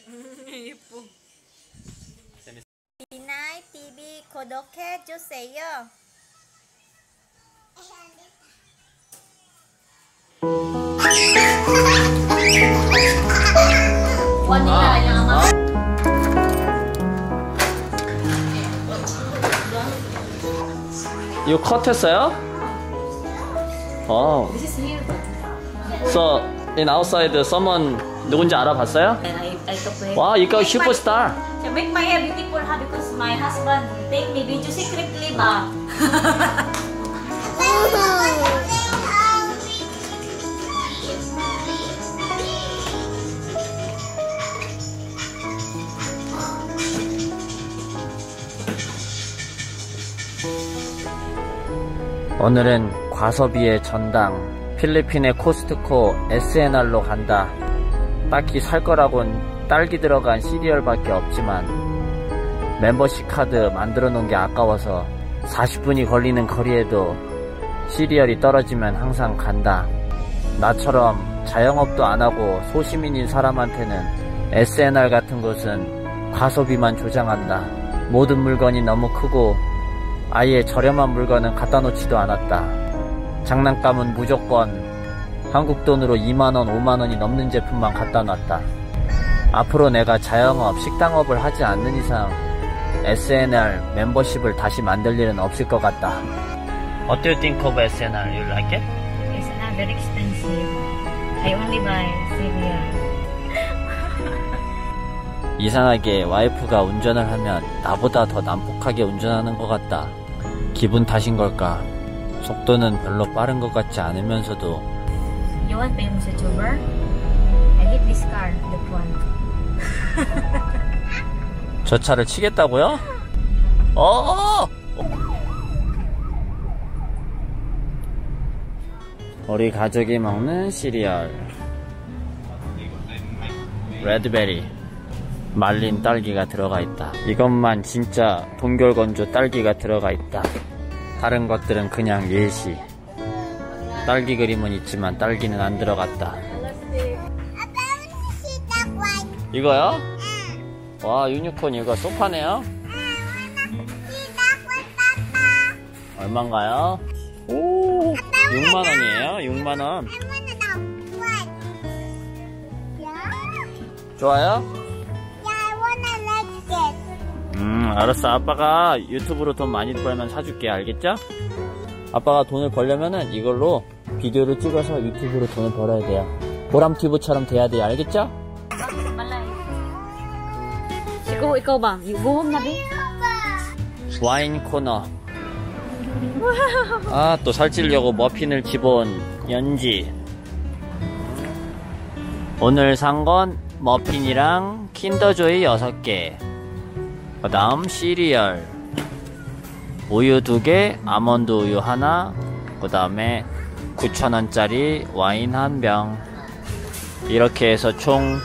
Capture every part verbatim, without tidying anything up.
예뻐. 디나이 티비 구독해 주세요. 원이가 아니야. 이거 컷했어요? 어. So in outside someone 누군지 알아봤어요? And I, I took it. 와, ikaw superstar. To make my hair beautiful ha because my husband take me video secretly ba. 오늘은 과섭이의 전당 필리핀의 코스트코 에스엔알로 간다. 딱히 살 거라곤 딸기 들어간 시리얼밖에 없지만 멤버십 카드 만들어 놓은 게 아까워서 사십 분이 걸리는 거리에도 시리얼이 떨어지면 항상 간다. 나처럼 자영업도 안 하고 소시민인 사람한테는 에스엔알 같은 곳은 과소비만 조장한다. 모든 물건이 너무 크고 아예 저렴한 물건은 갖다 놓지도 않았다. 장난감은 무조건 한국 돈으로 이만 원, 오만 원이 넘는 제품만 갖다 놨다. 앞으로 내가 자영업, 식당업을 하지 않는 이상 에스엔알 멤버십을 다시 만들 일은 없을 것 같다. What do you think of 에스엔알? You like it? It's not very expensive. I only buy cereal. 이상하게 와이프가 운전을 하면 나보다 더 난폭하게 운전하는 것 같다. 기분 탓인 걸까? 속도는 별로 빠른 것 같지 않으면서도. You want famous YouTuber? I hate this car, that one. 저 차를 치겠다고요? 어! 우리 가족이 먹는 시리얼 레드베리 말린 딸기가 들어가 있다. 이것만 진짜 동결건조 딸기가 들어가 있다. 다른 것들은 그냥 예시. 딸기 그림은 있지만 딸기는 안 들어갔다. 이거요? 와, 유니콘 이거 소파네요? 얼만가요? 오, 육만 원이에요? 육만 원. 좋아요? 음, 알았어. 아빠가 유튜브로 돈 많이 벌면 사줄게. 알겠죠? 아빠가 돈을 벌려면은 이걸로 비디오를 찍어서 유튜브로 돈을 벌어야 돼요. 보람튜브처럼 돼야 돼요. 알겠죠? Siguro ikaw ba? Go home na be? 와인 코너. 아, 또 살찌려고 머핀을 집어온 연지. 오늘 산 건 머핀이랑 킨더조이 여섯 개. 그 다음 시리얼 우유 두 개, 아몬드 우유 하나, 그 다음에 구천 원짜리 와인 한 병. 이렇게 해서 총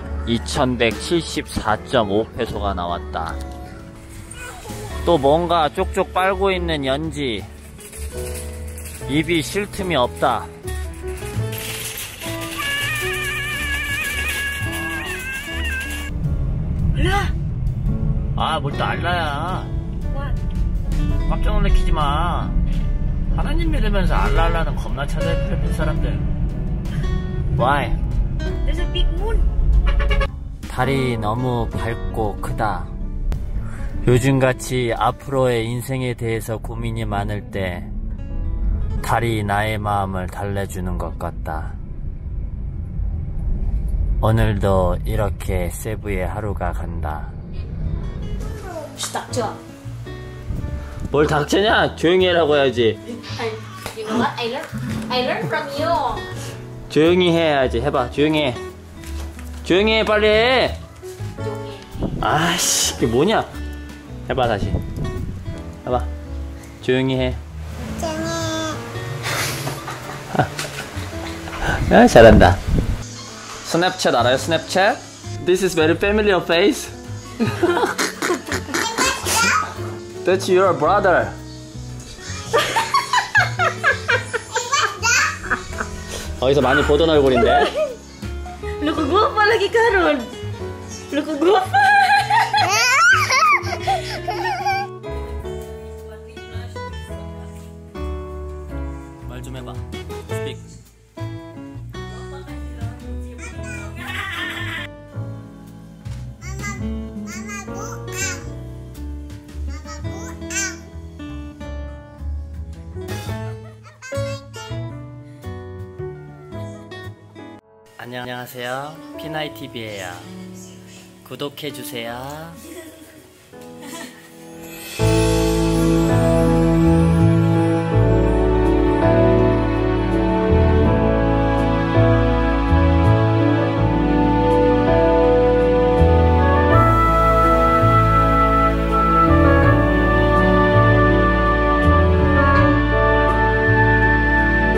이천백칠십사 점 오 페소가 나왔다. 또 뭔가 쪽쪽 빨고 있는 연지. 입이 쉴 틈이 없다. 아, 뭘 또 알라야. 깜짝 놀래키지 마. 하나님 믿으면서 알라알라는 겁나 찾아요, 필리핀 사람들. Why? There's a big moon. 달이 너무 밝고 크다. 요즘같이 앞으로의 인생에 대해서 고민이 많을 때 달이 나의 마음을 달래주는 것 같다. 오늘도 이렇게 세부의 하루가 간다. 닥쳐. 뭘 닥치냐? 조용히 해라고 해야지. You know what? I learn, I learn from you. 조용히 해야지. 해봐. 조용히 해. 조용히 해. 빨리 해. 조용히 해. 아씨, 이게 뭐냐? 해봐 다시. 해봐. 조용히 해. 아, 잘한다. 스냅챗 알아요? 스냅챗? This is very familiar face. That's your brother. 어디서 많이 보던 얼굴인데? Nakuguha pa lagi karon. Lu ke gua. 말 좀 해봐. 스픽. 안녕하세요. 피나이티비예요. 구독해주세요.